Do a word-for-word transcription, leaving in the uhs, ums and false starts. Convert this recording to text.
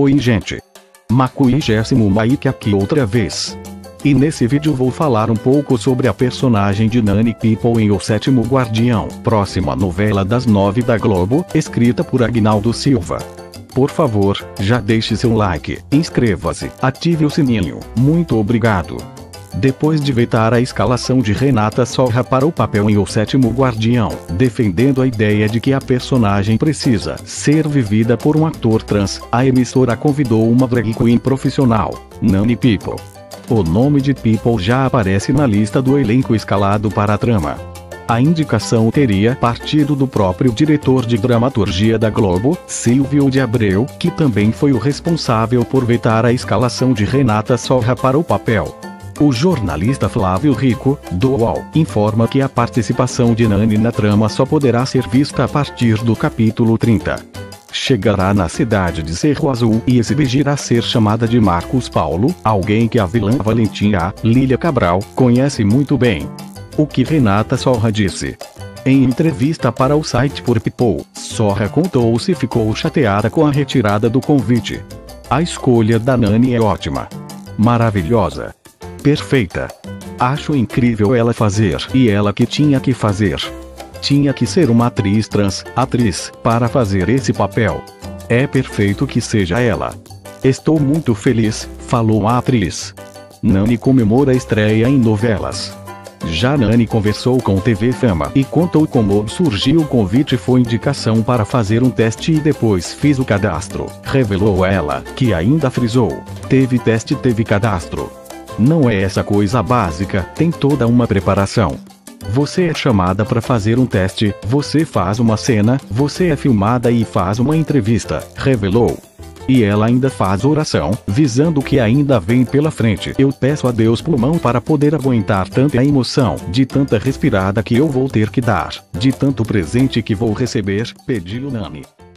Oi gente! Makuigésimo Mike aqui outra vez. E nesse vídeo vou falar um pouco sobre a personagem de Nani People em O Sétimo Guardião, próxima novela das nove da Globo, escrita por Agnaldo Silva. Por favor, já deixe seu like, inscreva-se, ative o sininho, muito obrigado. Depois de vetar a escalação de Renata Sorra para o papel em O Sétimo Guardião, defendendo a ideia de que a personagem precisa ser vivida por um ator trans, a emissora convidou uma drag queen profissional, Nani People. O nome de People já aparece na lista do elenco escalado para a trama. A indicação teria partido do próprio diretor de dramaturgia da Globo, Silvio de Abreu, que também foi o responsável por vetar a escalação de Renata Sorra para o papel. O jornalista Flávio Rico, do U O L, informa que a participação de Nani na trama só poderá ser vista a partir do capítulo trinta. Chegará na cidade de Cerro Azul e exigirá ser chamada de Marcos Paulo, alguém que a vilã Valentina, Lília Cabral, conhece muito bem. O que Renata Sorra disse. Em entrevista para o site Por People, Sorra contou se ficou chateada com a retirada do convite. A escolha da Nani é ótima. Maravilhosa. Perfeita. Acho incrível ela fazer, e ela que tinha que fazer. Tinha que ser uma atriz trans, atriz, para fazer esse papel. É perfeito que seja ela. Estou muito feliz, falou a atriz. Nani comemora a estreia em novelas. Já Nani conversou com T V Fama e contou como surgiu o convite. Foi indicação para fazer um teste e depois fiz o cadastro, revelou ela, que ainda frisou. Teve teste, teve cadastro. Não é essa coisa básica, tem toda uma preparação. Você é chamada para fazer um teste, você faz uma cena, você é filmada e faz uma entrevista, revelou. E ela ainda faz oração, visando o que ainda vem pela frente. Eu peço a Deus pulmão para poder aguentar tanta emoção, de tanta respirada que eu vou ter que dar, de tanto presente que vou receber, pediu Nani.